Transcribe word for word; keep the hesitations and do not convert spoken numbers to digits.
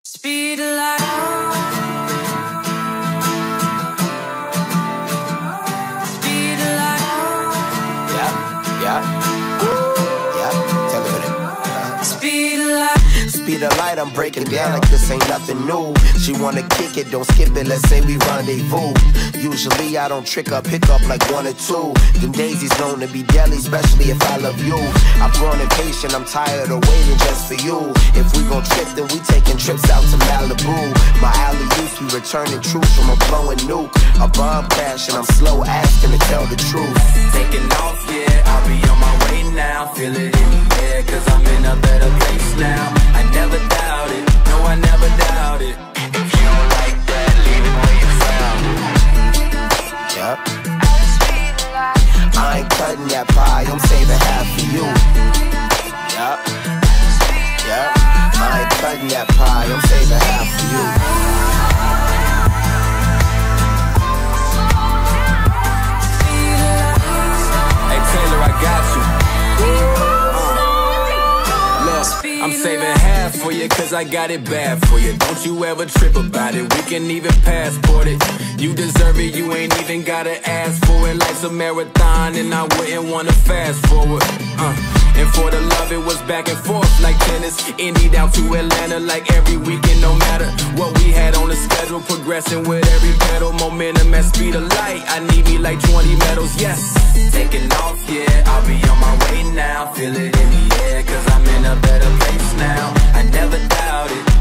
Speed of light. Speed of light. Yeah, yeah, yeah. Tell me that. Speed of light. Speed of light, I'm breaking down like this ain't nothing new. She wanna kick it, don't skip it, let's say we rendezvous. Usually I don't trick up, pick up like one or two. Them daisies known to be deadly, especially if I love you. I've grown impatient, I'm tired of waiting just for you. If we gon' trip, then we taking trips out to Malibu. My alley-oops, we returning troops from a blowing nuke. A bomb crash and I'm slow asking to tell the truth. Taking off, yeah, I'll be on my way now. Feel it in the air, cause I'm in a better place now. I never doubt it, no I never doubt it. If you don't like that, leave it where you found it. Yep. I ain't cutting that pie, I'm saving half for you. Yep. Yep. I ain't cutting that pie, I'm saving half for you. Hey Taylor, I got you. I'm saving half for you cause I got it bad for you. Don't you ever trip about it, we can even passport it. You deserve it, you ain't even gotta ask for it. Life's a marathon and I wouldn't wanna fast forward. uh. And for the love it was back and forth like tennis. Indy down to Atlanta like every weekend. No matter what we had on the schedule, progressing with every pedal. Momentum at speed of light, I need me like twenty medals, yes. Taking off, yeah, I'll be on my way now. Feel it in the air cause I'm in a better place now. I never doubt it,